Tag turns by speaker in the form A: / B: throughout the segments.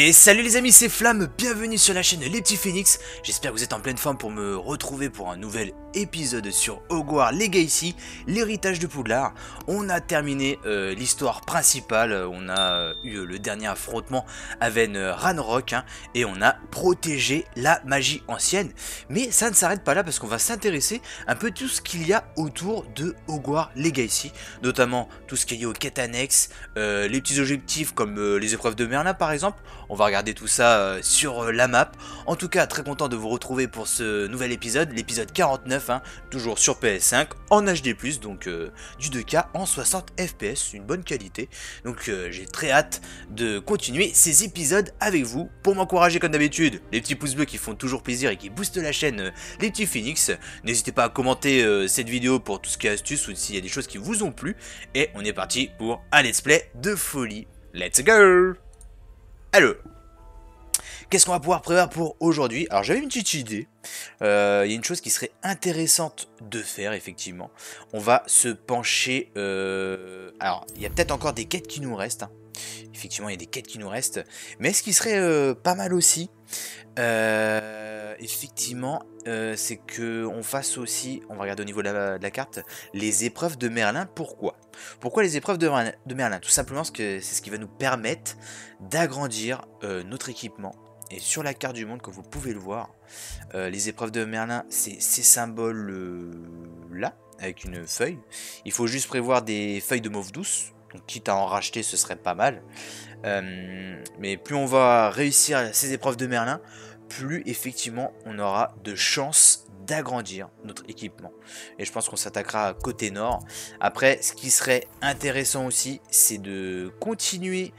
A: Et salut les amis, c'est Flamme, bienvenue sur la chaîne Les Petits Phoenix. J'espère que vous êtes en pleine forme pour me retrouver pour un nouvel épisode sur Hogwarts Legacy, l'héritage de Poudlard. On a terminé l'histoire principale, on a eu le dernier affrontement avec Ranrock, et on a protégé la magie ancienne. Mais ça ne s'arrête pas là parce qu'on va s'intéresser un peu tout ce qu'il y a autour de Hogwarts Legacy, notamment tout ce qui est lié aux quêtes annexes, les petits objectifs comme les épreuves de Merlin par exemple. On va regarder tout ça sur la map. En tout cas, très content de vous retrouver pour ce nouvel épisode, l'épisode 49, toujours sur PS5, en HD+, donc du 2K en 60 FPS, une bonne qualité. Donc j'ai très hâte de continuer ces épisodes avec vous. Pour m'encourager comme d'habitude, les petits pouces bleus qui font toujours plaisir et qui boostent la chaîne Les Petits Phoenix. N'hésitez pas à commenter cette vidéo pour tout ce qui est astuce ou s'il y a des choses qui vous ont plu. Et on est parti pour un let's play de folie. Let's go! Alors, qu'est-ce qu'on va pouvoir prévoir pour aujourd'hui? Alors j'avais une petite idée, il y a une chose qui serait intéressante de faire effectivement. On va se pencher, alors il y a peut-être encore des quêtes qui nous restent, effectivement il y a des quêtes qui nous restent, mais ce qui serait pas mal aussi, effectivement, c'est que on fasse aussi, on va regarder au niveau de la carte, les épreuves de Merlin. Pourquoi les épreuves de Merlin? Tout simplement parce que c'est ce qui va nous permettre d'agrandir notre équipement. Et sur la carte du monde, comme vous pouvez le voir, les épreuves de Merlin, c'est ces symboles là, avec une feuille. Il faut juste prévoir des feuilles de mauve douce. Donc quitte à en racheter, ce serait pas mal. Mais plus on va réussir ces épreuves de Merlin, plus effectivement on aura de chances d'agrandir notre équipement. Et je pense qu'on s'attaquera à côté nord. Après, ce qui serait intéressant aussi, c'est de continuer...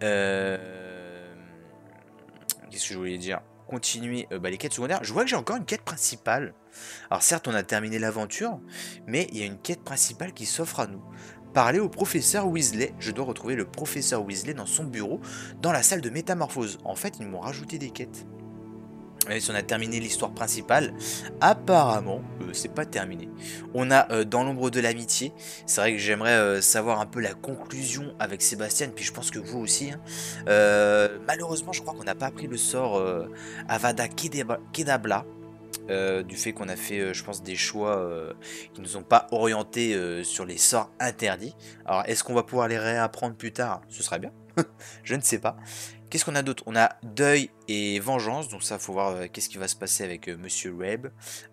A: Qu'est-ce que je voulais dire? Continuer les quêtes secondaires. Je vois que j'ai encore une quête principale. Alors certes, on a terminé l'aventure, mais il y a une quête principale qui s'offre à nous. Parler au professeur Weasley. Je dois retrouver le professeur Weasley dans son bureau, dans la salle de métamorphose. En fait, ils m'ont rajouté des quêtes. Même si on a terminé l'histoire principale, apparemment, c'est pas terminé. On a dans l'ombre de l'amitié. C'est vrai que j'aimerais savoir un peu la conclusion avec Sébastien, puis je pense que vous aussi. Malheureusement, je crois qu'on n'a pas appris le sort Avada Kedavra. Du fait qu'on a fait, je pense, des choix qui ne nous ont pas orientés sur les sorts interdits. Alors, est-ce qu'on va pouvoir les réapprendre plus tard? Ce serait bien. Je ne sais pas. Qu'est-ce qu'on a d'autre? On a deuil et vengeance. Donc ça, faut voir qu'est-ce qui va se passer avec Monsieur Webb.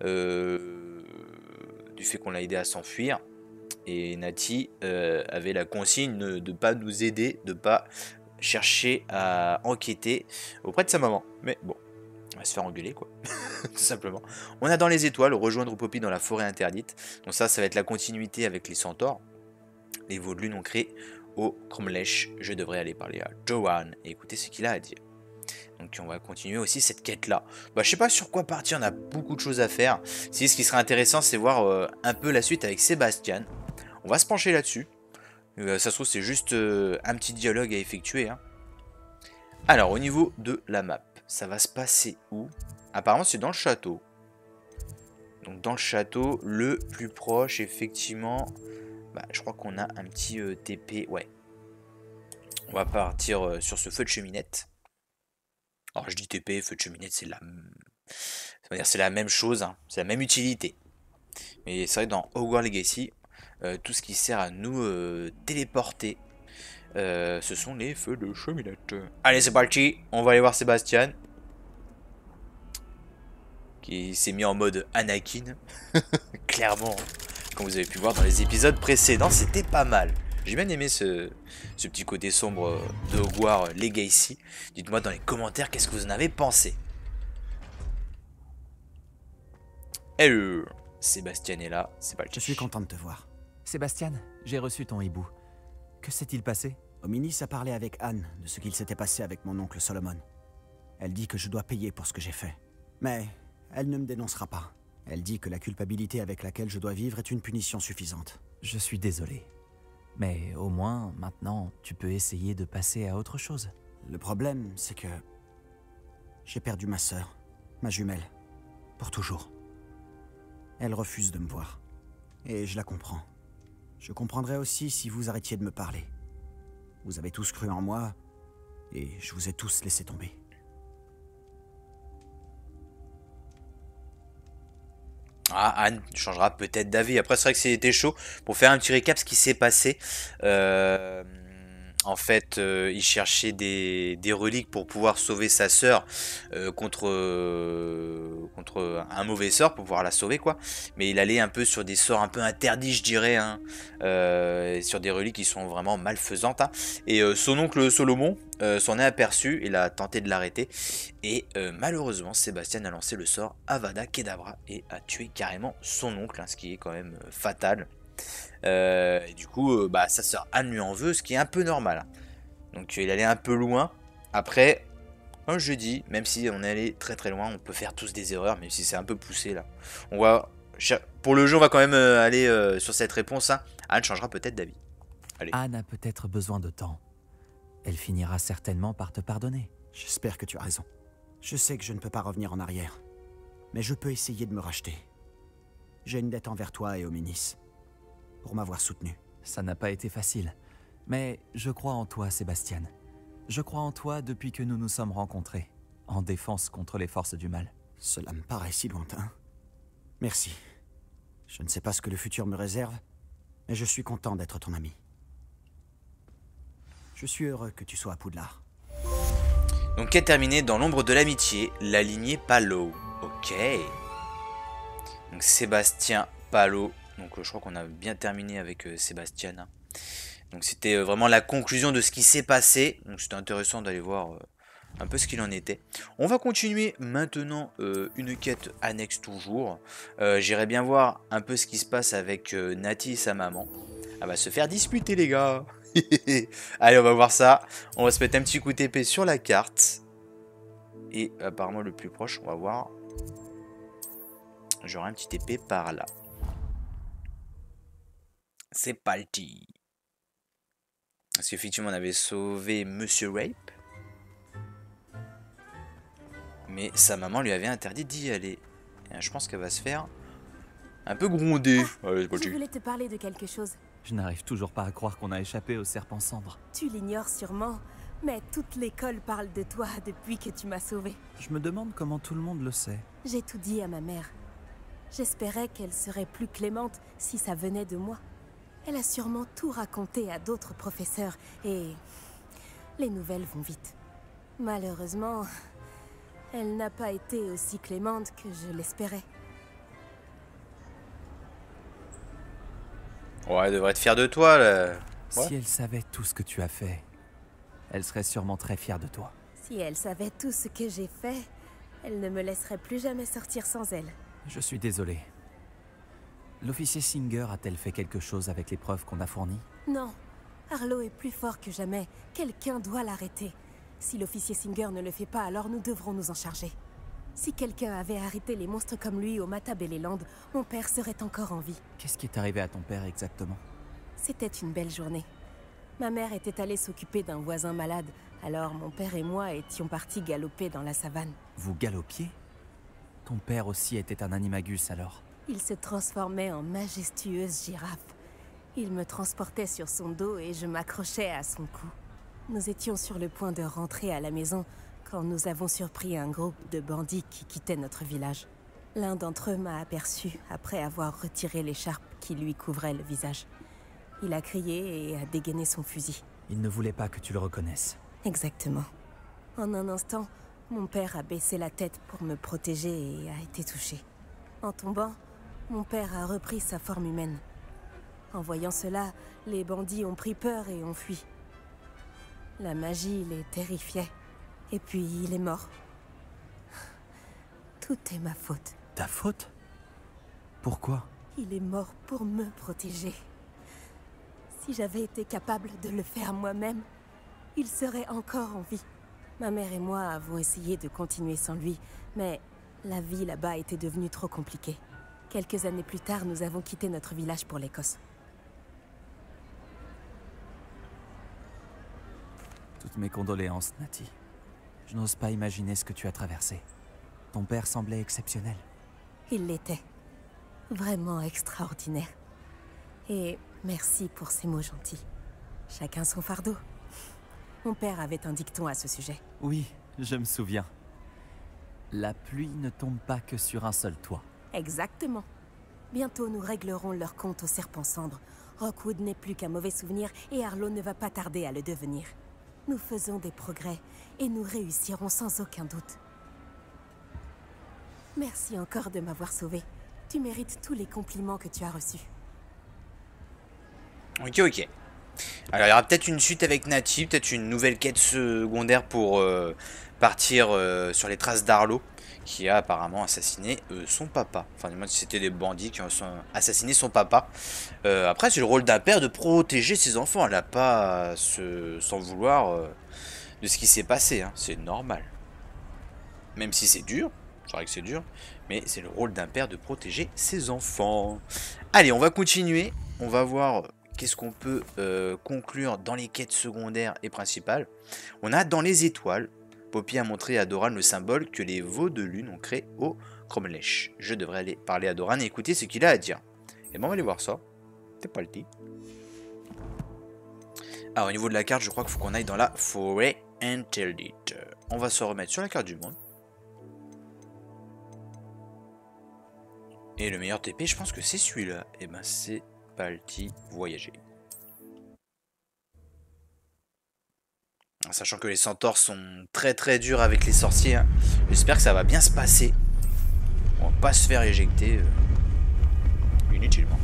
A: Du fait qu'on l'a aidé à s'enfuir. Et Nati avait la consigne de ne pas nous aider, de ne pas chercher à enquêter auprès de sa maman. Mais bon. On va se faire engueuler quoi, tout simplement. On a dans les étoiles, rejoindre Poppy dans la forêt interdite. Donc ça va être la continuité avec les centaures. Les veaux de lune ont créé au Cromlech. Je devrais aller parler à Johan et écouter ce qu'il a à dire. Donc on va continuer aussi cette quête là. Je sais pas sur quoi partir, on a beaucoup de choses à faire. Si ce qui serait intéressant c'est voir un peu la suite avec Sébastien. On va se pencher là-dessus. Ça se trouve c'est juste un petit dialogue à effectuer. Alors au niveau de la map. Ça va se passer où? Apparemment c'est dans le château. Donc dans le château, le plus proche effectivement. Je crois qu'on a un petit TP. Ouais. On va partir sur ce feu de cheminette. Alors je dis TP, feu de cheminette, c'est la même chose. C'est la même utilité. Mais c'est vrai que dans Hogwarts Legacy, tout ce qui sert à nous téléporter, ce sont les feux de cheminette. Allez c'est parti, on va aller voir Sébastien. Qui s'est mis en mode Anakin. Clairement, comme vous avez pu voir dans les épisodes précédents, c'était pas mal. J'ai bien aimé ce petit côté sombre de Hogwarts Legacy. Dites-moi dans les commentaires qu'est-ce que vous en avez pensé. Hello, Sébastien est là, c'est pas le
B: Je suis content de te voir.
C: Sébastien, j'ai reçu ton hibou. Que s'est-il passé?
B: Ominis a parlé avec Anne de ce qu'il s'était passé avec mon oncle Solomon. Elle dit que je dois payer pour ce que j'ai fait. Mais elle ne me dénoncera pas. Elle dit que la culpabilité avec laquelle je dois vivre est une punition suffisante.
C: Je suis désolé. Mais au moins, maintenant, tu peux essayer de passer à autre chose.
B: Le problème, c'est que j'ai perdu ma sœur, ma jumelle, pour toujours. Elle refuse de me voir. Et je la comprends. Je comprendrais aussi si vous arrêtiez de me parler. Vous avez tous cru en moi, Et je vous ai tous laissé tomber.
A: Ah, Anne changera peut-être d'avis. Après, c'est vrai que c'était chaud. Pour faire un petit récap, ce qui s'est passé. En fait, il cherchait des reliques pour pouvoir sauver sa sœur contre un mauvais sort, pour pouvoir la sauver, quoi. Mais il allait un peu sur des sorts un peu interdits, je dirais, hein, sur des reliques qui sont vraiment malfaisantes. Hein. Et son oncle Solomon s'en est aperçu, il a tenté de l'arrêter. Et malheureusement, Sébastien a lancé le sort Avada Kedavra et a tué carrément son oncle, hein, ce qui est quand même fatal. Et du coup, bah, sa sœur Anne lui en veut, ce qui est un peu normal. Hein. Donc il allait un peu loin. Après, un jeudi, même si on est allé très très loin, on peut faire tous des erreurs, même si c'est un peu poussé là. On va, pour le jeu, on va quand même aller sur cette réponse. Hein. Anne changera peut-être d'avis. Allez.
C: Anne a peut-être besoin de temps. Elle finira certainement par te pardonner.
B: J'espère que tu as raison. Je sais que je ne peux pas revenir en arrière. Mais je peux essayer de me racheter. J'ai une dette envers toi et Homénis. Pour m'avoir soutenu.
C: Ça n'a pas été facile. Mais je crois en toi, Sébastien. Je crois en toi depuis que nous nous sommes rencontrés. En défense contre les forces du mal.
B: Cela me paraît si lointain. Merci. Je ne sais pas ce que le futur me réserve, mais je suis content d'être ton ami. Je suis heureux que tu sois à Poudlard.
A: Donc quête terminée dans l'ombre de l'amitié, la lignée Palo. Ok. Donc Sébastien Palo. Donc je crois qu'on a bien terminé avec Sébastien. Hein. Donc c'était vraiment la conclusion de ce qui s'est passé. Donc c'était intéressant d'aller voir un peu ce qu'il en était. On va continuer maintenant une quête annexe toujours. J'irai bien voir un peu ce qui se passe avec Nati et sa maman. Elle va se faire disputer les gars. Allez, on va voir ça. On va se mettre un petit coup d'épée sur la carte. Et apparemment le plus proche, on va voir. J'aurai un petit épée par là. C'est parti. Parce qu'effectivement on avait sauvé Monsieur Rape. Mais sa maman lui avait interdit d'y aller. Et je pense qu'elle va se faire un peu gronder. Allez,
D: Je voulais te parler de quelque chose.
C: Je n'arrive toujours pas à croire qu'on a échappé au serpent cendre.
D: Tu l'ignores sûrement, mais toute l'école parle de toi depuis que tu m'as sauvée.
C: Je me demande comment tout le monde le sait.
D: J'ai tout dit à ma mère. J'espérais qu'elle serait plus clémente si ça venait de moi. Elle a sûrement tout raconté à d'autres professeurs et les nouvelles vont vite. Malheureusement, elle n'a pas été aussi clémente que je l'espérais.
A: Ouais, elle devrait être fière de toi là. Ouais.
C: Si elle savait tout ce que tu as fait, elle serait sûrement très fière de toi.
D: Si elle savait tout ce que j'ai fait, elle ne me laisserait plus jamais sortir sans elle.
C: Je suis désolé. L'officier Singer a-t-elle fait quelque chose avec les preuves qu'on a fournies?
D: Non, Arlo est plus fort que jamais. Quelqu'un doit l'arrêter. Si l'officier Singer ne le fait pas, alors nous devrons nous en charger. Si quelqu'un avait arrêté les monstres comme lui au Matabeleland, mon père serait encore en vie.
C: Qu'est-ce qui est arrivé à ton père exactement?
D: C'était une belle journée. Ma mère était allée s'occuper d'un voisin malade, alors mon père et moi étions partis galoper dans la savane.
C: Vous galopiez? Ton père aussi était un animagus alors?
D: Il se transformait en majestueuse girafe. Il me transportait sur son dos et je m'accrochais à son cou. Nous étions sur le point de rentrer à la maison quand nous avons surpris un groupe de bandits qui quittaient notre village. L'un d'entre eux m'a aperçu après avoir retiré l'écharpe qui lui couvrait le visage. Il a crié et a dégainé son fusil.
C: Il ne voulait pas que tu le reconnaisses.
D: Exactement. En un instant, mon père a baissé la tête pour me protéger et a été touché. En tombant, mon père a repris sa forme humaine. En voyant cela, les bandits ont pris peur et ont fui. La magie les terrifiait. Et puis il est mort. Tout est ma faute.
C: Ta faute? Pourquoi?
D: Il est mort pour me protéger. Si j'avais été capable de le faire moi-même, il serait encore en vie. Ma mère et moi avons essayé de continuer sans lui, mais la vie là-bas était devenue trop compliquée. Quelques années plus tard, nous avons quitté notre village pour l'Écosse.
C: Toutes mes condoléances, Nati. Je n'ose pas imaginer ce que tu as traversé. Ton père semblait exceptionnel.
D: Il l'était. Vraiment extraordinaire. Et merci pour ces mots gentils. Chacun son fardeau. Mon père avait un dicton à ce sujet.
C: Oui, je me souviens. La pluie ne tombe pas que sur un seul toit.
D: Exactement. Bientôt, nous réglerons leur compte au serpent cendre. Rockwood n'est plus qu'un mauvais souvenir et Harlow ne va pas tarder à le devenir. Nous faisons des progrès et nous réussirons sans aucun doute. Merci encore de m'avoir sauvé. Tu mérites tous les compliments que tu as reçus.
A: Ok, ok. Alors il y aura peut-être une suite avec Natty, peut-être une nouvelle quête secondaire pour partir sur les traces d'Harlow, qui a apparemment assassiné son papa. Enfin, du moins, c'était des bandits qui ont assassiné son papa. Après, c'est le rôle d'un père de protéger ses enfants. Elle n'a pas à s'en vouloir de ce qui s'est passé. Hein. C'est normal. Même si c'est dur, c'est vrai que c'est dur, mais c'est le rôle d'un père de protéger ses enfants. Allez, on va continuer. On va voir qu'est-ce qu'on peut conclure dans les quêtes secondaires et principales. On a dans les étoiles. Poppy a montré à Doran le symbole que les veaux de lune ont créé au Cromlech. Je devrais aller parler à Doran et écouter ce qu'il a à dire. Et bon, on va aller voir ça. C'est pas le petit. Alors, au niveau de la carte, je crois qu'il faut qu'on aille dans la forêt interdite. On va se remettre sur la carte du monde. Et le meilleur TP, je pense que c'est celui-là. Et ben, c'est parti voyager. Sachant que les centaures sont très très durs avec les sorciers. Hein. J'espère que ça va bien se passer. On va pas se faire éjecter inutilement.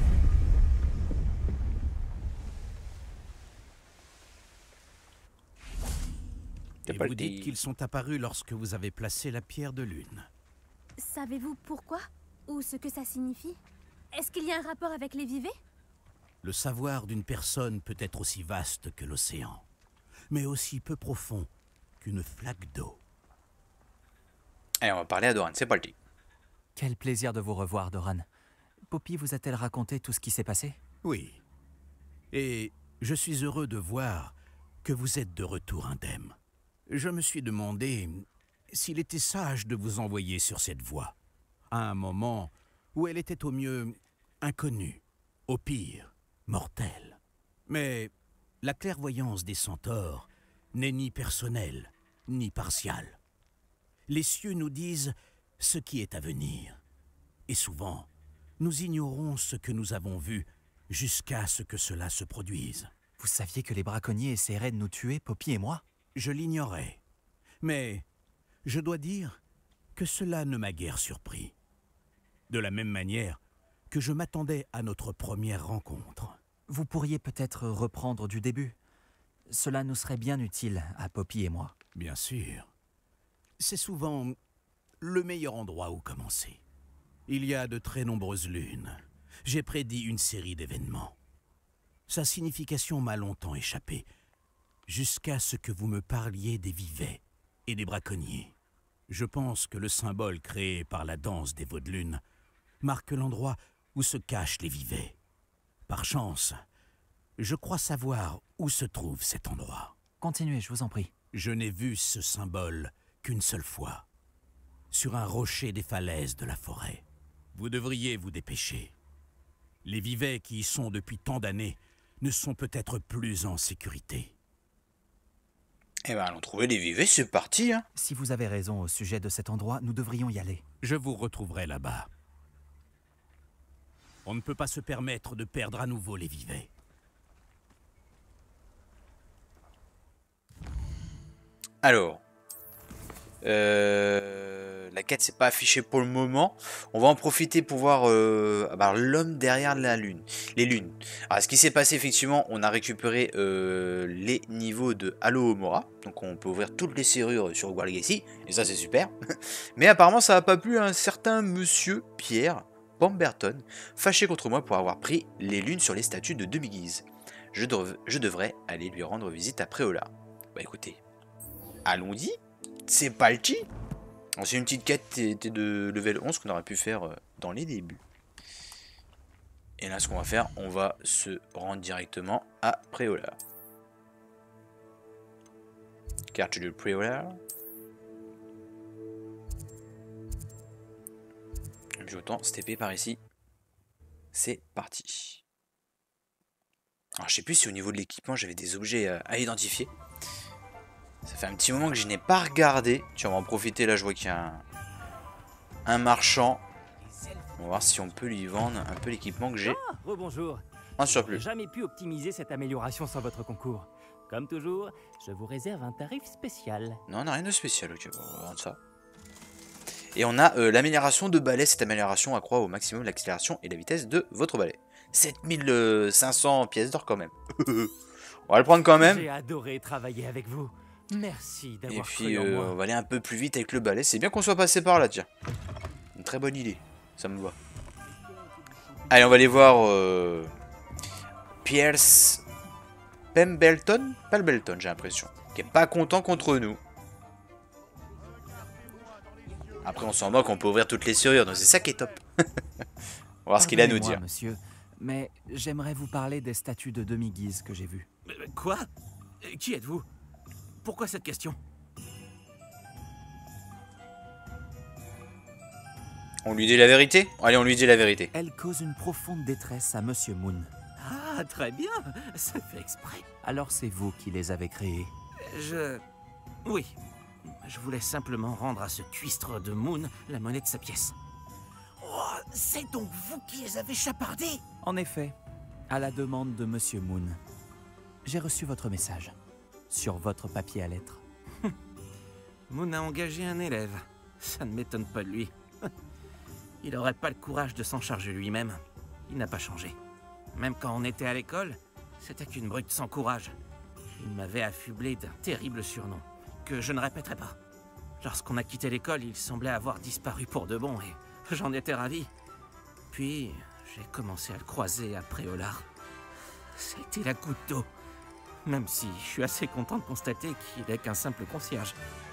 E: Et vous dites qu'ils sont apparus lorsque vous avez placé la pierre de lune.
F: Savez-vous pourquoi? Ou ce que ça signifie? Est-ce qu'il y a un rapport avec les vivets?
E: Le savoir d'une personne peut être aussi vaste que l'océan, mais aussi peu profond qu'une flaque d'eau.
A: Allez, on va parler à Doran, c'est parti.
C: Quel plaisir de vous revoir, Doran. Poppy vous a-t-elle raconté tout ce qui s'est passé?
E: Oui. Et je suis heureux de voir que vous êtes de retour indemne. Je me suis demandé s'il était sage de vous envoyer sur cette voie, à un moment où elle était au mieux inconnue, au pire mortelle. Mais la clairvoyance des centaures n'est ni personnelle, ni partiale. Les cieux nous disent ce qui est à venir. Et souvent, nous ignorons ce que nous avons vu jusqu'à ce que cela se produise.
C: Vous saviez que les braconniers essaieraient de nous tuer, Poppy et moi?
E: Je l'ignorais. Mais je dois dire que cela ne m'a guère surpris. De la même manière que je m'attendais à notre première rencontre.
C: Vous pourriez peut-être reprendre du début. Cela nous serait bien utile à Poppy et moi.
E: Bien sûr. C'est souvent le meilleur endroit où commencer. Il y a de très nombreuses lunes. J'ai prédit une série d'événements. Sa signification m'a longtemps échappé, jusqu'à ce que vous me parliez des vivets et des braconniers. Je pense que le symbole créé par la danse des veaux de lune marque l'endroit où se cachent les vivets. Par chance, je crois savoir où se trouve cet endroit.
C: Continuez, je vous en prie.
E: Je n'ai vu ce symbole qu'une seule fois, sur un rocher des falaises de la forêt. Vous devriez vous dépêcher. Les vivets qui y sont depuis tant d'années ne sont peut-être plus en sécurité.
A: Eh ben, allons trouver les vivets, c'est parti. Hein.
C: Si vous avez raison au sujet de cet endroit, nous devrions y aller.
E: Je vous retrouverai là-bas. On ne peut pas se permettre de perdre à nouveau les vivets.
A: Alors, la quête s'est pas affichée pour le moment. On va en profiter pour voir l'homme derrière la lune. Les lunes. Alors, ce qui s'est passé, effectivement, on a récupéré les niveaux de Alohomora. Donc, on peut ouvrir toutes les serrures sur Hogwarts Legacy. Et ça, c'est super. Mais apparemment, ça n'a pas plu à un certain monsieur Pierre Pemberton, fâché contre moi pour avoir pris les lunes sur les statues de demi-guise. Je devrais aller lui rendre visite à Préola. Bah écoutez, allons-y. C'est parti. C'est une petite quête de level 11 qu'on aurait pu faire dans les débuts. Et là, ce qu'on va faire, on va se rendre directement à Préola. Carte de Préola. Et puis autant stepper par ici. C'est parti. Alors, je sais plus si au niveau de l'équipement, j'avais des objets à identifier. Ça fait un petit moment que je n'ai pas regardé. Tiens, on va en profiter. Là, je vois qu'il y a un marchand. On va voir si on peut lui vendre un peu l'équipement que j'ai.
G: Ah, rebonjour.
A: Un
G: J'ai
A: surplus.
G: jamais pu optimiser cette amélioration sans votre concours. Comme toujours, je vous réserve un tarif spécial.
A: Non, on n'a rien de spécial. Ok, bon, on va vendre ça. Et on a l'amélioration de balai. Cette amélioration accroît au maximum l'accélération et la vitesse de votre balai. 7500 pièces d'or quand même. On va le prendre quand même.
G: J'ai adoré travailler avec vous. Merci
A: Et
G: d'avoir
A: puis
G: cru en moi.
A: on va aller un peu plus vite avec le balai. C'est bien qu'on soit passé par là, tiens. Une très bonne idée. Ça me va. Allez, on va aller voir Pierce Pembleton, j'ai l'impression. Qui est pas content contre nous. Après, on s'en moque, on peut ouvrir toutes les serrures. Donc c'est ça qui est top. On va voir ce qu'il a à nous
C: Pardonnez-moi,
A: dire.
C: monsieur, mais j'aimerais vous parler des statues de demi-guise que j'ai vues.
E: Quoi? Qui êtes-vous? Pourquoi cette question?
A: On lui dit la vérité? Allez, on lui dit la vérité.
C: Elles causent une profonde détresse à Monsieur Moon.
E: Ah, très bien, c'est fait exprès.
C: Alors c'est vous qui les avez créées.
E: Oui, je voulais simplement rendre à ce cuistre de Moon la monnaie de sa pièce. Oh, c'est donc vous qui les avez chapardés?
C: En effet, à la demande de Monsieur Moon, j'ai reçu votre message sur votre papier à lettres.
E: Moon a engagé un élève. Ça ne m'étonne pas de lui. Il n'aurait pas le courage de s'en charger lui-même. Il n'a pas changé. Même quand on était à l'école, c'était qu'une brute sans courage. Il m'avait affublé d'un terrible surnom, que je ne répéterai pas. Lorsqu'on a quitté l'école, il semblait avoir disparu pour de bon, et j'en étais ravi. Puis, j'ai commencé à le croiser à Préolard. C'était la goutte d'eau. Même si je suis assez content de constater qu'il n'est qu'un simple concierge.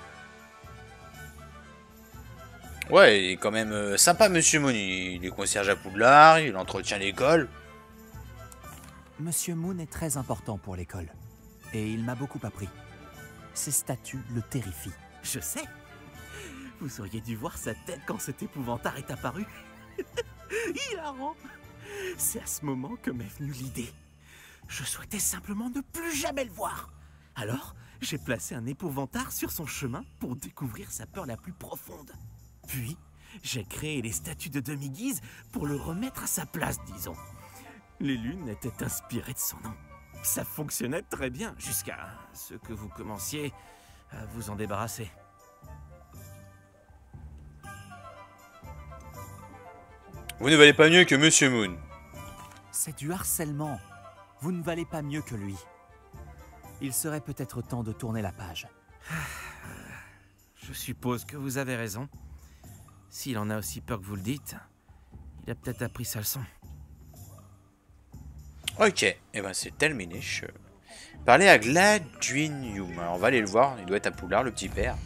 A: Ouais, il est quand même sympa, Monsieur Moon. Il est concierge à Poudlard, il entretient l'école.
C: Monsieur Moon est très important pour l'école, et il m'a beaucoup appris. Ces statues le terrifient.
E: Je sais. Vous auriez dû voir sa tête quand cet épouvantard est apparu. Hilarant. C'est à ce moment que m'est venue l'idée. Je souhaitais simplement ne plus jamais le voir. Alors, j'ai placé un épouvantard sur son chemin pour découvrir sa peur la plus profonde. Puis, j'ai créé les statues de demi-guise pour le remettre à sa place, disons. Les lunes étaient inspirées de son nom. Ça fonctionnait très bien, jusqu'à ce que vous commenciez à vous en débarrasser.
A: Vous ne valez pas mieux que Monsieur Moon.
C: C'est du harcèlement. Vous ne valez pas mieux que lui. Il serait peut-être temps de tourner la page.
E: Je suppose que vous avez raison. S'il en a aussi peur que vous le dites, il a peut-être appris sa leçon.
A: Ok, et ben c'est terminé. Parler à Gladwin. Alors on va aller le voir, il doit être à Poudlard, le petit père.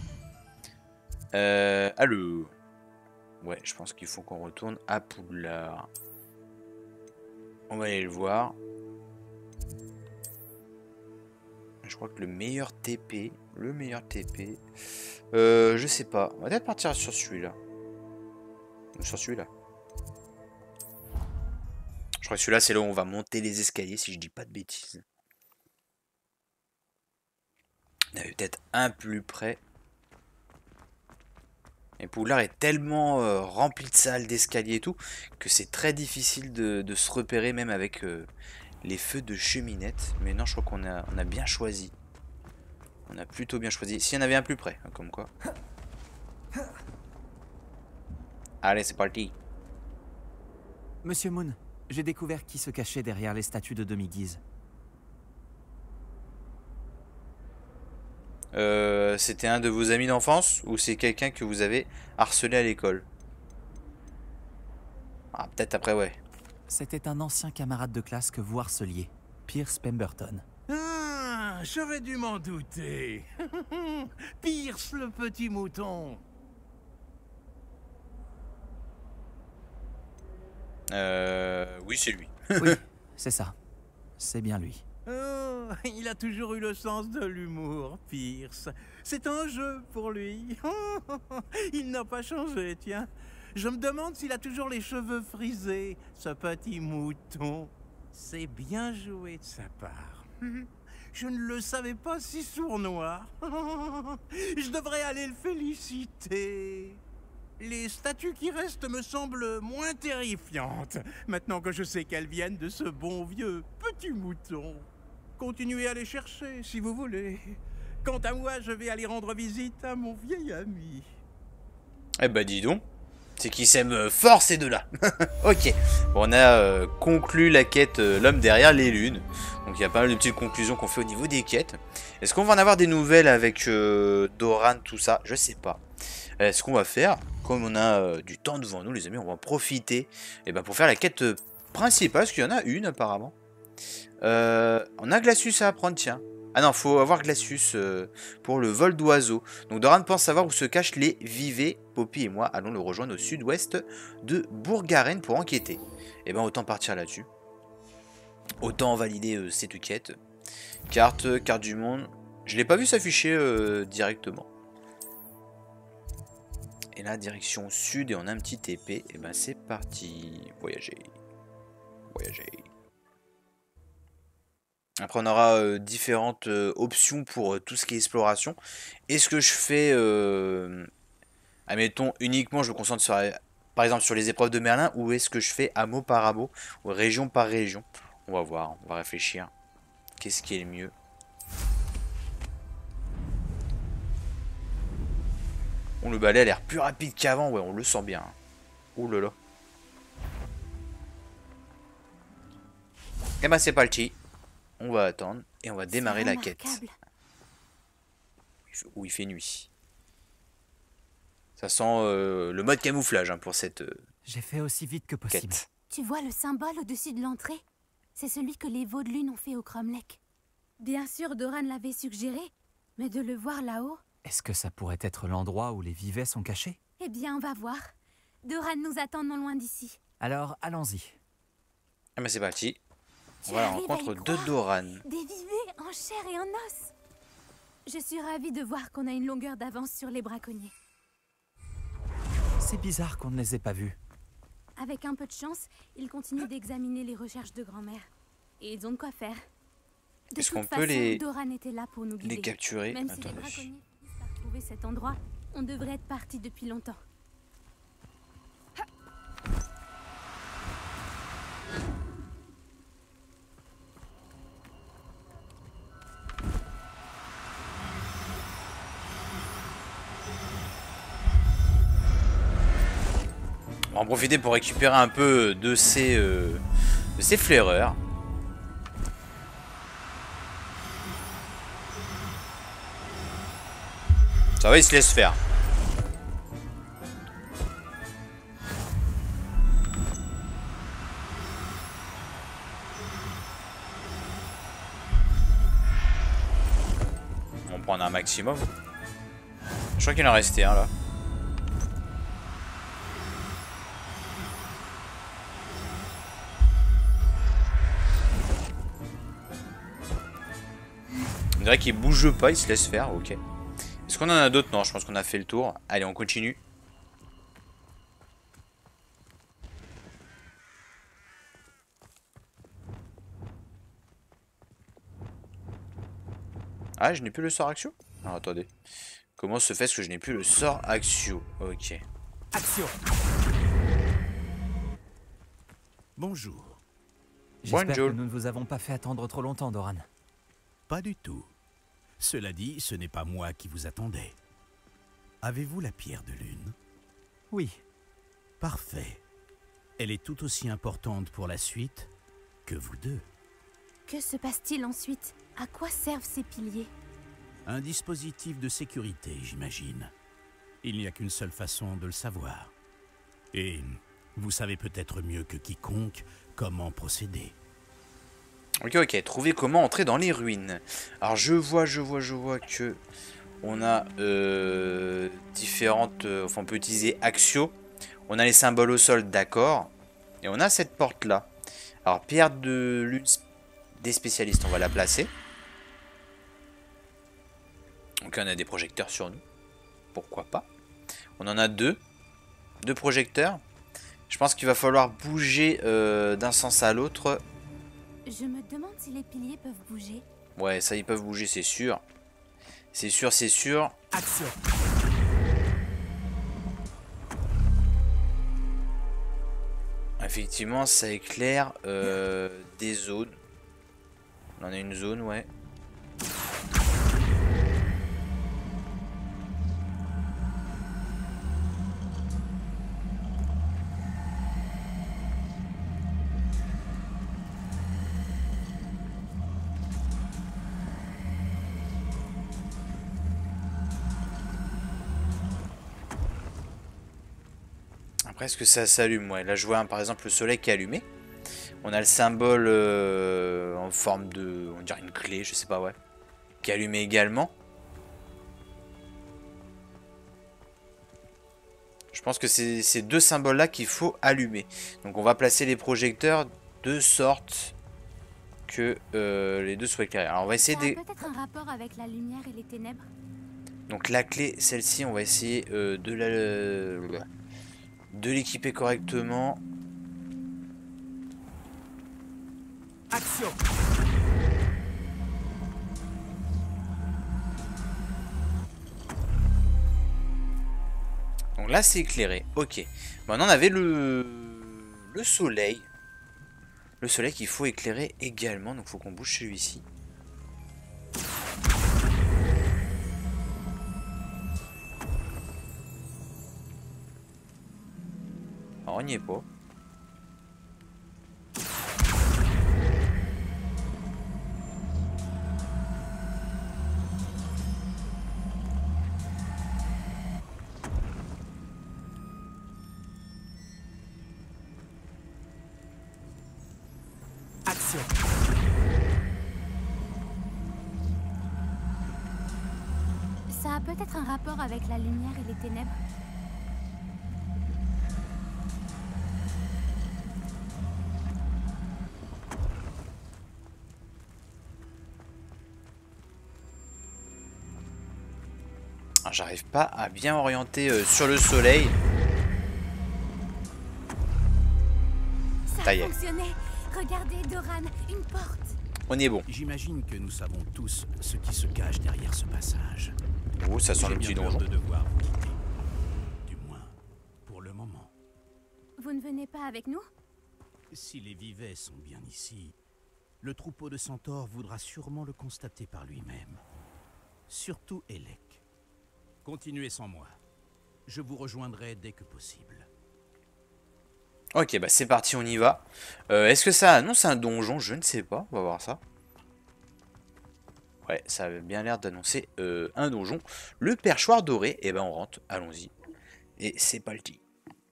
A: Allô. Ouais, je pense qu'il faut qu'on retourne à Poudlard. On va aller le voir. Je crois que le meilleur TP. Je sais pas. On va peut-être partir sur celui-là. Sur celui-là. Je crois que celui-là, c'est là où on va monter les escaliers, si je dis pas de bêtises. On avait peut-être un plus près. Et Poudlard est tellement rempli de salles, d'escaliers et tout, que c'est très difficile de se repérer, même avec les feux de cheminette. Mais non, je crois qu'on a bien choisi. On a plutôt bien choisi. S'il y en avait un plus près, hein, comme quoi. Allez, c'est parti.
C: Monsieur Moon, j'ai découvert qui se cachait derrière les statues de demi-guise.
A: C'était un de vos amis d'enfance ou c'est quelqu'un que vous avez harcelé à l'école? Ah, peut-être après, ouais.
C: C'était un ancien camarade de classe que vous harceliez, Pierce Pemberton.
H: Ah, j'aurais dû m'en douter. Pierce le petit mouton.
A: Oui, c'est lui.
C: Oui, c'est ça. C'est bien lui.
H: Oh, il a toujours eu le sens de l'humour, Pierce. C'est un jeu pour lui. Il n'a pas changé, tiens. Je me demande s'il a toujours les cheveux frisés, ce petit mouton. C'est bien joué de sa part. Je ne le savais pas si sournois. Je devrais aller le féliciter. Les statues qui restent me semblent moins terrifiantes, maintenant que je sais qu'elles viennent de ce bon vieux petit mouton. Continuez à les chercher, si vous voulez. Quant à moi, je vais aller rendre visite à mon vieil ami.
A: Eh bah dis donc, c'est qu'ils s'aiment fort ces deux-là. Ok, bon, on a conclu la quête l'homme derrière les lunes. Donc il y a pas mal de petites conclusions qu'on fait au niveau des quêtes. Est-ce qu'on va en avoir des nouvelles avec Doran, tout ça? Je sais pas. Ce qu'on va faire, comme on a du temps devant nous les amis, on va en profiter pour faire la quête principale, parce qu'il y en a une apparemment. On a Glacius à apprendre, tiens. Ah non, faut avoir Glacius pour le vol d'oiseaux. Donc Doran pense savoir où se cachent les vivets. Poppy et moi allons le rejoindre au sud-ouest de Bourgaren pour enquêter. Et ben autant partir là-dessus. Autant valider cette quête. Carte du monde. Je l'ai pas vu s'afficher directement. Et là, direction sud, et on a un petit épée. Et ben c'est parti. Voyager. Voyager. Après, on aura différentes options pour tout ce qui est exploration. Est-ce que je fais, admettons, uniquement, je me concentre sur, par exemple sur les épreuves de Merlin, ou est-ce que je fais hameau par hameau, ou région par région? On va voir, on va réfléchir. Qu'est-ce qui est le mieux? Bon, le balai a l'air plus rapide qu'avant, ouais, on le sent bien. Ouh là là. Et ben c'est parti. On va attendre et on va démarrer la quête. Où il fait nuit. Ça sent le mode camouflage pour cette
C: J'ai fait aussi vite que possible.
A: quête.
F: Tu vois le symbole au-dessus de l'entrée? C'est celui que les veaux de lune ont fait au Cromlech. Bien sûr, Doran l'avait suggéré, mais de le voir là-haut...
C: Est-ce que ça pourrait être l'endroit où les vivets sont cachés?
F: Eh bien, on va voir. Doran nous attend non loin d'ici.
C: Alors, allons-y.
A: Ah ben c'est parti. On
F: Tu
A: va à la
F: arrives
A: rencontre
F: y
A: de
F: croire?
A: Doran.
F: Des vivets en chair et en os. Je suis ravie de voir qu'on a une longueur d'avance sur les braconniers.
C: C'est bizarre qu'on ne les ait pas vus.
F: Avec un peu de chance, ils continuent d'examiner les recherches de grand-mère. Et ils ont de quoi faire. De
A: Est-ce qu'on
F: toute
A: peut
F: façon, Doran était là pour nous guider.
A: les capturer?
F: Même si les
A: Attendez.
F: braconniers finissent par trouver cet endroit, on devrait être parti depuis longtemps.
A: On va en profiter pour récupérer un peu de ces flaireurs. Ça va, il se laisse faire. On va prendre un maximum. Je crois qu'il en restait un là. On dirait qu'il bouge pas, il se laisse faire, ok. Est-ce qu'on en a d'autres? Non, je pense qu'on a fait le tour. Allez, on continue. Ah, je n'ai plus le sort Axio? Alors, attendez. Comment se fait-ce que je n'ai plus le sort Axio? Ok.
C: Action!
E: Bonjour.
C: J'espère
A: Bonjour.
C: que nous ne vous avons pas fait attendre trop longtemps, Doran.
E: Pas du tout. Cela dit, ce n'est pas moi qui vous attendais. Avez-vous la pierre de lune?
C: Oui.
E: Parfait. Elle est tout aussi importante pour la suite que vous deux.
F: Que se passe-t-il ensuite? À quoi servent ces piliers?
E: Un dispositif de sécurité, j'imagine. Il n'y a qu'une seule façon de le savoir. Et vous savez peut-être mieux que quiconque comment procéder.
A: Ok, ok. Trouver comment entrer dans les ruines. Alors, je vois que on a différentes... enfin, on peut utiliser Axio. On a les symboles au sol, d'accord. Et on a cette porte-là. Alors, pierre de lune des spécialistes, on va la placer. Donc, on a des projecteurs sur nous. Pourquoi pas. On en a deux. Deux projecteurs. Je pense qu'il va falloir bouger d'un sens à l'autre.
F: Je me demande si les piliers peuvent bouger.
A: Ouais, ça, ils peuvent bouger, c'est sûr. C'est sûr, c'est sûr.
B: Action.
A: Effectivement, ça éclaire des zones. On en a une zone, ouais. Après, est-ce que ça s'allume? Ouais, là je vois par exemple le soleil qui est allumé. On a le symbole en forme de... on dirait une clé, je sais pas, ouais. Qui est allumé également. Je pense que c'est ces deux symboles-là qu'il faut allumer. Donc on va placer les projecteurs de sorte que les deux soient éclairés. Alors on va essayer
F: Ça a
A: de...
F: peut-être un rapport avec la lumière et les ténèbres.
A: Donc la clé, celle-ci, on va essayer de l'équiper correctement.
B: Action.
A: Donc là c'est éclairé, ok. Maintenant on avait le soleil. Le soleil qu'il faut éclairer également, donc il faut qu'on bouge celui-ci. Alors on n'y est pas.
B: Action.
F: Ça a peut-être un rapport avec la lumière et les ténèbres.
A: J'arrive pas à bien orienter sur le soleil.
F: Ça a fonctionné. Regardez, Doran, une porte.
A: On est bon.
E: J'imagine que nous savons tous ce qui se cache derrière ce passage.
A: Oh, ça sent
E: J'ai
A: le petit
E: bien peur
A: donjon.
E: de devoir vous quitter. Du moins, pour le moment.
F: Vous ne venez pas avec nous?
E: Si les vivets sont bien ici, le troupeau de centaures voudra sûrement le constater par lui-même. Surtout Elec. Continuez sans moi. Je vous rejoindrai dès que possible.
A: Ok, bah c'est parti, on y va. Est-ce que ça annonce un donjon? Je ne sais pas, on va voir ça. Ouais, ça a bien l'air d'annoncer un donjon. Le perchoir doré, et ben on rentre, allons-y. Et c'est parti.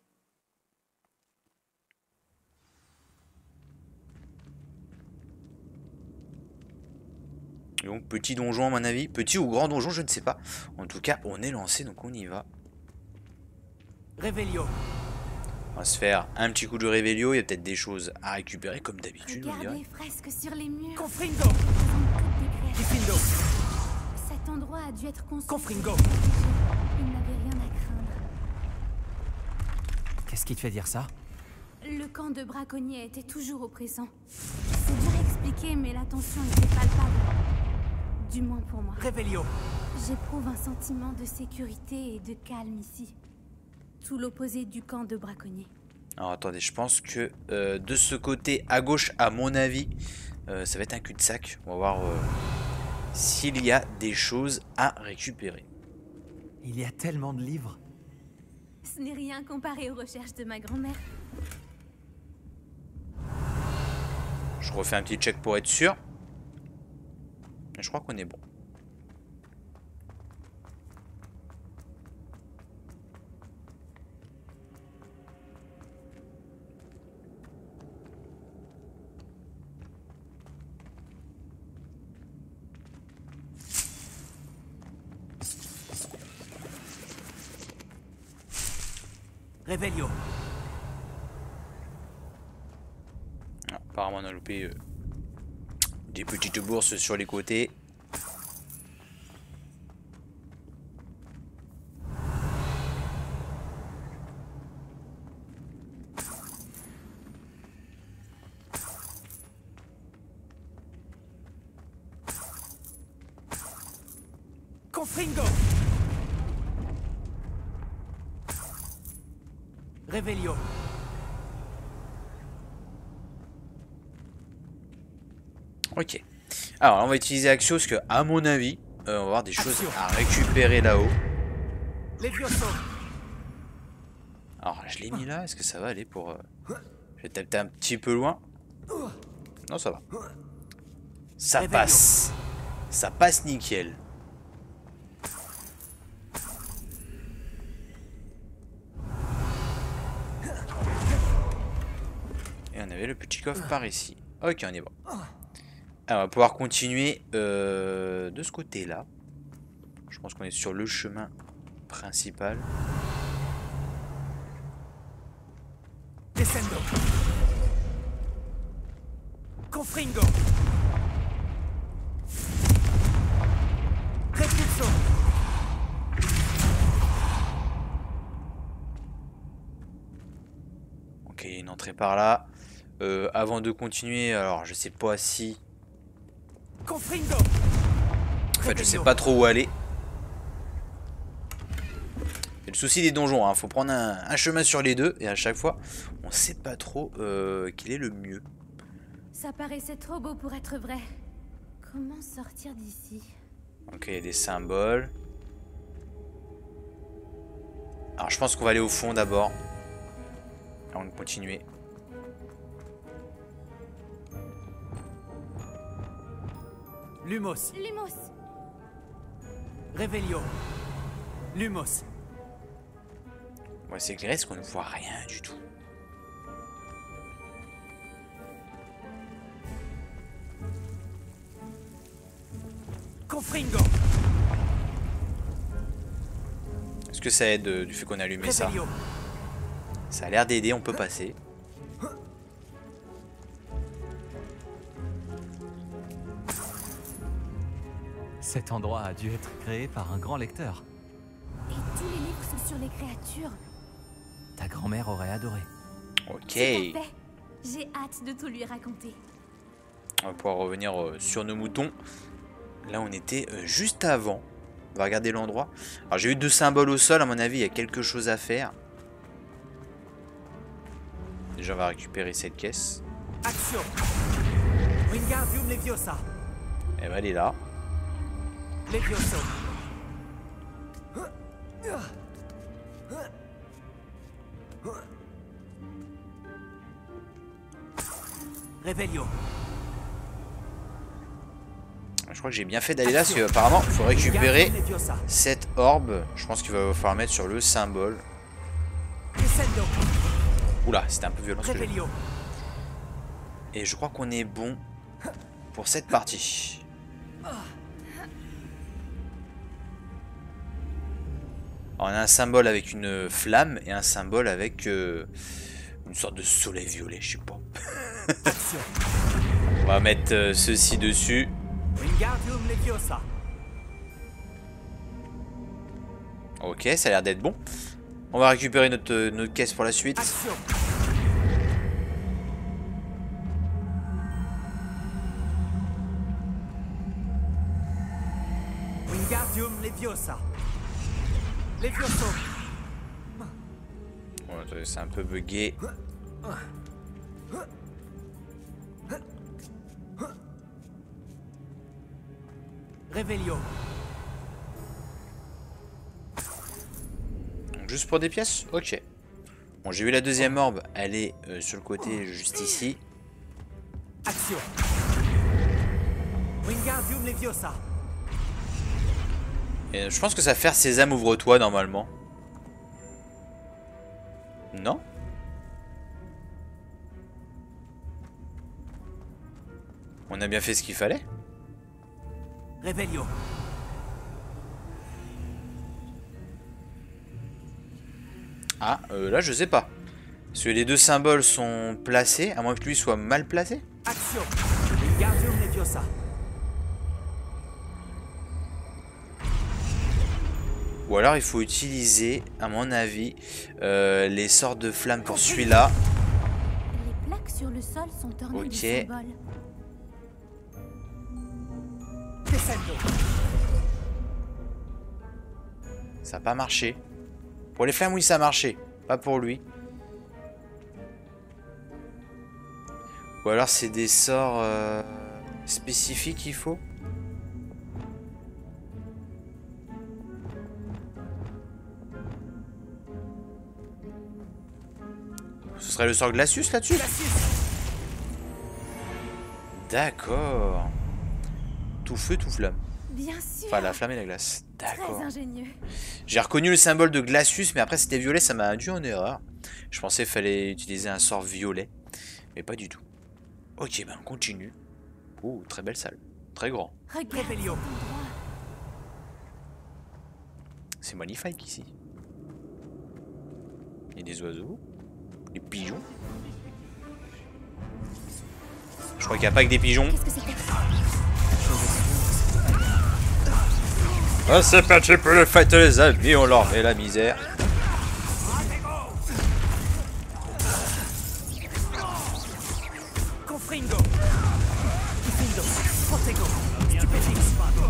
A: Donc petit donjon à mon avis, petit ou grand donjon, je ne sais pas. En tout cas, on est lancé, donc on y va.
B: Réveillon.
A: On va se faire un petit coup de réveillon, il y a peut-être des choses à récupérer comme d'habitude.
F: Regardez les fresques sur les murs.
B: Confringo. Diffindo.
F: Cet endroit a dû être construit.
B: Confringo.
F: Il n'avait rien à craindre.
C: Qu'est-ce qui te fait dire ça?
F: Le camp de braconniers était toujours oppressant. C'est dur à expliquer, mais la tension était palpable. Du moins pour moi.
B: Réveillon.
F: J'éprouve un sentiment de sécurité et de calme ici. Tout l'opposé du camp de braconniers.
A: Alors attendez, je pense que de ce côté à gauche, à mon avis, ça va être un cul-de-sac. On va voir s'il y a des choses à récupérer.
C: Il y a tellement de livres.
F: Ce n'est rien comparé aux recherches de ma grand-mère.
A: Je refais un petit check pour être sûr. Je crois qu'on est bon.
B: Réveillon.
A: Ah, apparemment on a loupé des petites bourses sur les côtés.
G: Confringo. Revelio.
A: Ok. Alors, on va utiliser Axio parce que, à mon avis, on va avoir des choses à récupérer là-haut. Alors, je l'ai mis là. Est-ce que ça va aller pour... Je vais taper un petit peu loin. Non, ça va. Ça passe. Ça passe nickel. Et on avait le petit coffre par ici. Ok, on est bon. Alors, on va pouvoir continuer de ce côté-là. Je pense qu'on est sur le chemin principal.
G: Descendo. Confringo. Repulso.
A: Ok, il y a une entrée par là. Avant de continuer, alors je sais pas si...
G: Confringo.
A: En fait, je sais pas trop où aller. C'est le souci des donjons, hein. Faut prendre un chemin sur les deux. Et à chaque fois, on sait pas trop quel est le mieux.
F: Ça paraissait trop beau pour être vrai. Comment sortir d'ici?
A: Ok, il y a des symboles. Alors je pense qu'on va aller au fond d'abord. Avant de continuer.
G: Lumos.
F: Lumos.
G: Revelio. Lumos.
A: On va s'éclairer parce qu'on ne voit rien du tout.
G: Confringo.
A: Est-ce que ça aide du fait qu'on a allumé ça?
G: Revelio.
A: Ça a l'air d'aider, on peut passer.
C: Cet endroit a dû être créé par un grand lecteur.
F: Et tous les livres sont sur les créatures.
C: Ta grand-mère aurait adoré.
A: Ok.
F: C'est parfait. J'ai hâte de tout lui raconter.
A: On va pouvoir revenir sur nos moutons. Là, on était juste avant. On va regarder l'endroit. Alors, j'ai eu 2 symboles au sol. À mon avis, il y a quelque chose à faire. Déjà, on va récupérer cette caisse.
G: Action. Wingardium Leviosa.
A: Elle va aller là.
G: Levioso. Revelio.
A: Je crois que j'ai bien fait d'aller là parce qu'apparemment, il faut récupérer cette orbe. Je pense qu'il va falloir mettre sur le symbole.
G: Descendo.
A: Oula, c'était un peu violent ce que j'ai dit.
G: Revelio.
A: Et je crois qu'on est bon pour cette partie. Alors, on a un symbole avec une flamme et un symbole avec une sorte de soleil violet, je sais pas.
G: Action.
A: On va mettre ceci dessus.
G: Wingardium Leviosa.
A: Ok, ça a l'air d'être bon. On va récupérer notre caisse pour la suite.
G: Action. Wingardium Leviosa. Levioso.
A: Ouais, c'est un peu bugué.
G: Revelio.
A: Donc, juste pour des pièces? Ok. Bon, j'ai eu la deuxième orbe. Elle est sur le côté juste ici.
G: Action. Wingardium Leviosa.
A: Et je pense que ça va faire Sésame, ouvre-toi normalement. Non? On a bien fait ce qu'il fallait.
G: Revelio.
A: Ah, là je sais pas. Parce que les 2 symboles sont placés, à moins que lui soit mal placé.
G: Action. Wingardium Leviosa.
A: Ou alors il faut utiliser, à mon avis, les sorts de flammes pour celui-là.
F: Les plaques sur le sol sont ornées de symboles.
G: Descendo.
A: Ça n'a pas marché. Pour les flammes, oui, ça a marché. Pas pour lui. Ou alors c'est des sorts spécifiques qu'il faut. Ce serait le sort Glacius là-dessus? D'accord. Tout feu, tout flamme.
F: Bien sûr.
A: Enfin, la flamme et la glace. D'accord.
F: Très ingénieux.
A: J'ai reconnu le symbole de Glacius, mais après c'était violet, ça m'a induit en erreur. Je pensais qu'il fallait utiliser un sort violet, mais pas du tout. Ok, ben on continue. Oh, très belle salle. Très grand.
F: Regarde.
A: C'est magnifique ici. Il y a des oiseaux. Des pigeons. Je crois qu'il n'y a pas que des pigeons.
F: Qu'est-ce que c'était?
A: Ah, c'est parti pour le fight les amis, on leur met la misère.
G: Confringo. Diffindo. Protego. Stupefix.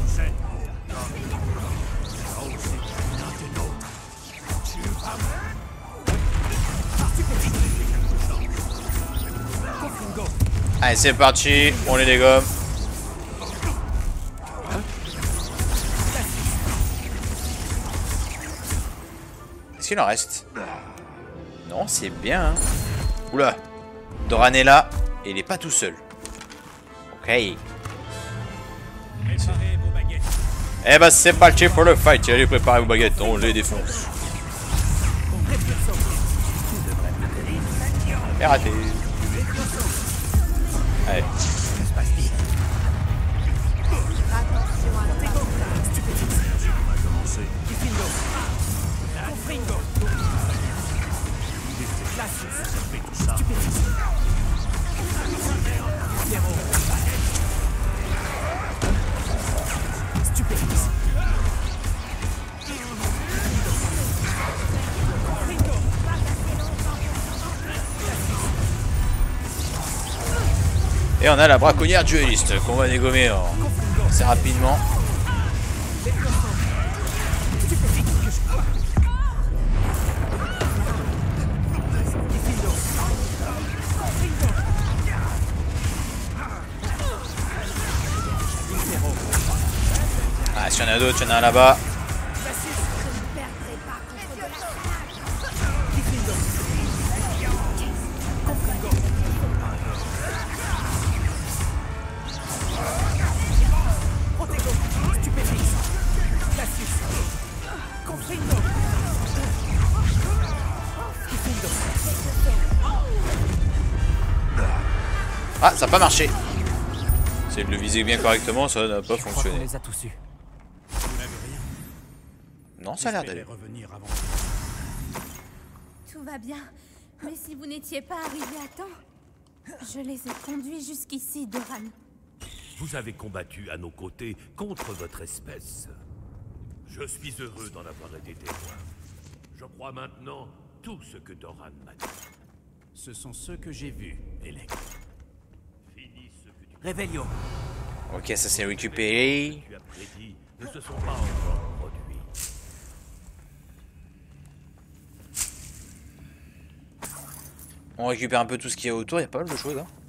A: Allez, c'est parti, on les dégomme. Est-ce qu'il en reste? Non, c'est bien. Hein. Oula, Doran est là et il est pas tout seul. Ok. Eh bah c'est parti pour le fight. Allez, préparez vos baguettes, on les défonce. Et raté. Allez. Et on a la braconnière dueliste qu'on va dégommer assez rapidement. Ah, s'il y en a d'autres, il y en a un là-bas. Ah, ça n'a pas marché. C'est de le viser bien correctement, ça n'a pas fonctionné.
C: On les a tous eus.
A: Non, ça a l'air d'aller.
F: Tout va bien. Mais si vous n'étiez pas arrivé à temps, je les ai conduits jusqu'ici, Doran.
I: Vous avez combattu à nos côtés contre votre espèce. Je suis heureux d'en avoir été témoin. Je crois maintenant tout ce que Doran m'a dit.
E: Ce sont ceux que j'ai vus, Elec.
I: Finis ce que tu
G: Réveillon.
A: Ok, ça c'est récupéré.
I: as prédit ne se sont pas encore produits.
A: On récupère un peu tout ce qu'il y a autour, il y a pas mal de choses. Hein.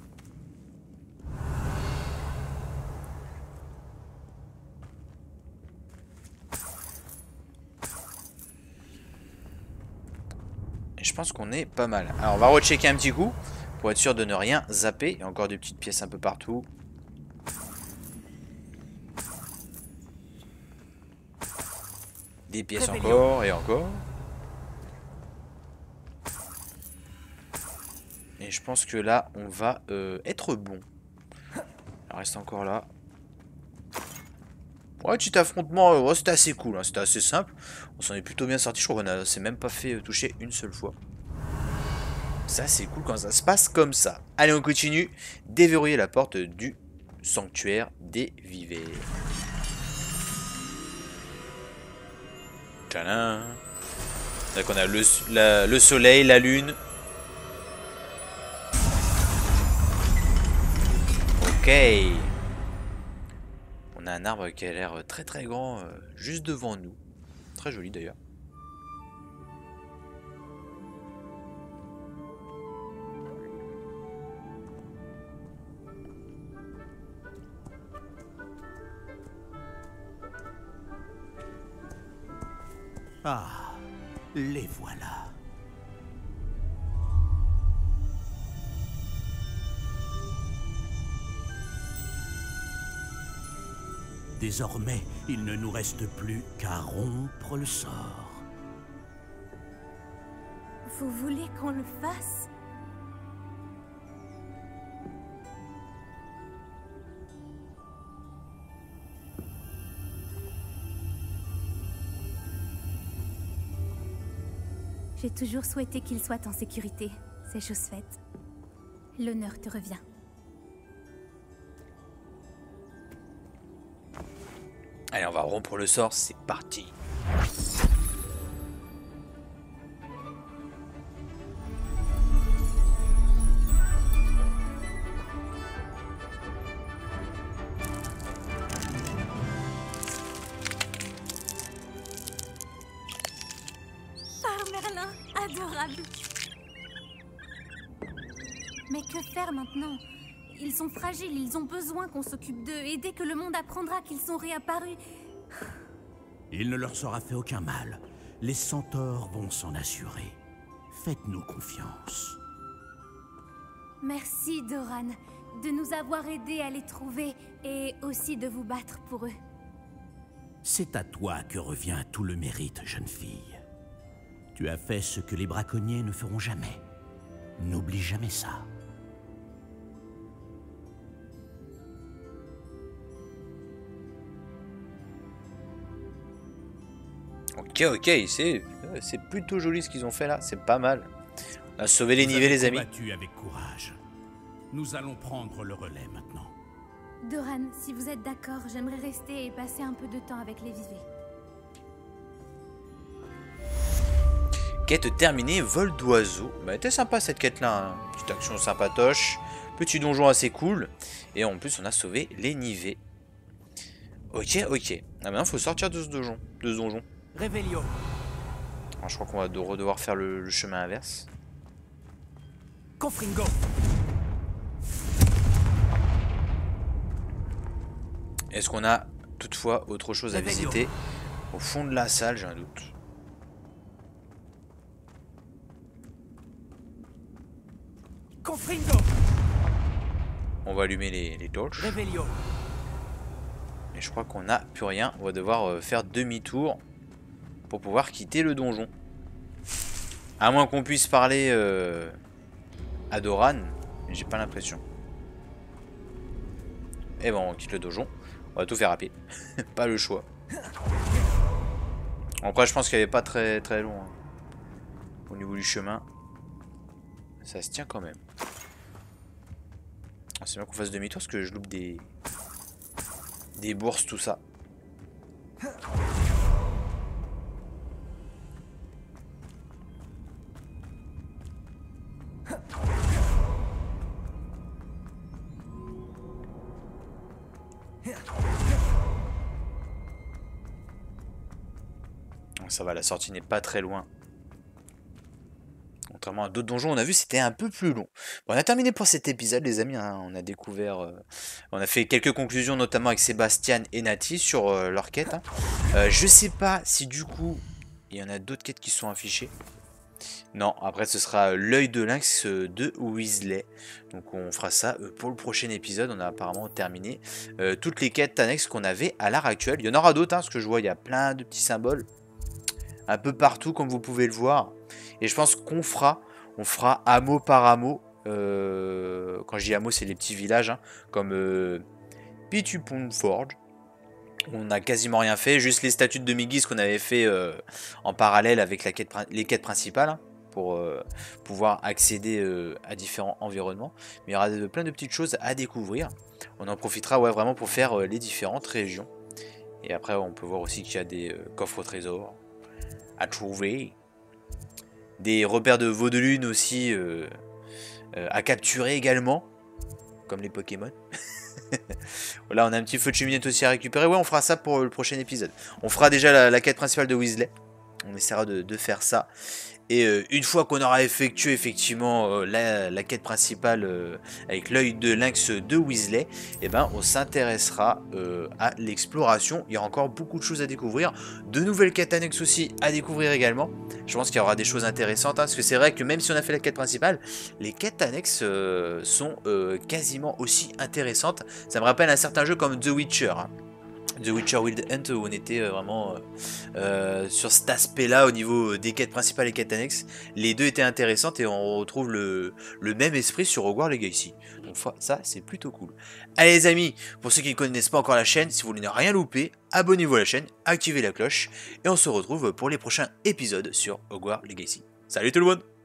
A: Et je pense qu'on est pas mal. Alors on va rechecker un petit coup pour être sûr de ne rien zapper. Il y a encore des petites pièces un peu partout. Des pièces encore et encore. Et je pense que là, on va être bon. Il reste encore là. Ouais, petit affrontement, ouais, c'était assez cool, hein, c'était assez simple. On s'en est plutôt bien sorti, je crois qu'on s'est même pas fait toucher une seule fois. Ça, c'est cool quand ça se passe comme ça. Allez, on continue. Déverrouiller la porte du sanctuaire des vivers. Tadam. Donc on a le soleil, la lune. Ok. On a un arbre qui a l'air très très grand juste devant nous. Très joli d'ailleurs.
E: Ah, les voilà. Désormais, il ne nous reste plus qu'à rompre le sort.
F: Vous voulez qu'on le fasse? J'ai toujours souhaité qu'il soit en sécurité. C'est chose faite. L'honneur te revient.
A: Allez, on va rompre le sort, c'est parti.
F: Par Merlin, adorable. Mais que faire maintenant? Ils sont fragiles, ils ont besoin qu'on s'occupe d'eux, et dès que le monde apprendra qu'ils sont réapparus...
E: Il ne leur sera fait aucun mal. Les centaures vont s'en assurer. Faites-nous confiance.
F: Merci, Doran, de nous avoir aidés à les trouver, et aussi de vous battre pour eux.
E: C'est à toi que revient tout le mérite, jeune fille. Tu as fait ce que les braconniers ne feront jamais. N'oublie jamais ça.
A: Ok, c'est plutôt joli ce qu'ils ont fait là, c'est pas mal. On a sauvé les nivets, les amis.
E: Combattu avec courage. Nous allons prendre le relais maintenant.
F: Doran, si vous êtes d'accord, j'aimerais rester et passer un peu de temps avec les vivets.
A: Quête terminée, vol d'oiseau. Bah, était sympa cette quête là, hein. Petite action sympatoche, petit donjon assez cool. Et en plus, on a sauvé les nivets. Ok. Ah, maintenant, il faut sortir de ce donjon.
G: Réveillon.
A: Alors, je crois qu'on va devoir faire le chemin inverse.
G: Confringo.
A: Est-ce qu'on a toutefois autre chose à visiter au fond de la salle? J'ai un doute.
G: Confringo.
A: On va allumer les torches.
G: Réveillon.
A: Et je crois qu'on n'a plus rien. On va devoir faire demi-tour pour pouvoir quitter le donjon. À moins qu'on puisse parler à Doran. Mais j'ai pas l'impression. Et bon, on quitte le donjon. On va tout faire à pied. Pas le choix. Après, je pense qu'il n'y avait pas très long. Hein. Au niveau du chemin. Ça se tient quand même. C'est bien qu'on fasse demi-tour parce que je loupe des bourses, tout ça. Ça va, la sortie n'est pas très loin. Contrairement à d'autres donjons, on a vu c'était un peu plus long. Bon, on a terminé pour cet épisode, les amis. Hein. On a découvert, on a fait quelques conclusions, notamment avec Sébastien et Nati sur leur quête. Hein. Je sais pas si du coup il y en a d'autres quêtes qui sont affichées. Non, après ce sera l'œil de lynx de Weasley. Donc on fera ça pour le prochain épisode. On a apparemment terminé toutes les quêtes annexes qu'on avait à l'heure actuelle. Il y en aura d'autres, hein, parce que je vois il y a plein de petits symboles un peu partout comme vous pouvez le voir. Et je pense qu'on fera hameau par hameau. Quand je dis hameau, c'est les petits villages, hein, comme Pitupon Forge. On n'a quasiment rien fait, juste les statues de Migis qu'on avait fait en parallèle avec les quêtes principales, hein, pour pouvoir accéder à différents environnements. Mais il y aura plein de petites choses à découvrir. On en profitera vraiment pour faire les différentes régions. Et après, on peut voir aussi qu'il y a des coffres au trésor à trouver. Des repères de veaux de lune aussi à capturer également. comme les Pokémon. Voilà, on a un petit feu de cheminette aussi à récupérer. Ouais, on fera ça pour le prochain épisode. On fera déjà la quête principale de Weasley. On essaiera de faire ça. Et une fois qu'on aura effectué effectivement la quête principale avec l'œil de lynx de Weasley, eh ben, on s'intéressera à l'exploration. Il y aura encore beaucoup de choses à découvrir, de nouvelles quêtes annexes aussi à découvrir également. Je pense qu'il y aura des choses intéressantes, hein, parce que c'est vrai que même si on a fait la quête principale, les quêtes annexes sont quasiment aussi intéressantes. Ça me rappelle un certain jeu comme The Witcher, hein. The Witcher Wild Hunt, où on était vraiment sur cet aspect-là au niveau des quêtes principales et quêtes annexes. Les deux étaient intéressantes et on retrouve le même esprit sur Hogwarts Legacy. Donc ça, c'est plutôt cool. Allez les amis, pour ceux qui ne connaissent pas encore la chaîne, si vous voulez ne rien louper, abonnez-vous à la chaîne, activez la cloche et on se retrouve pour les prochains épisodes sur Hogwarts Legacy. Salut tout le monde!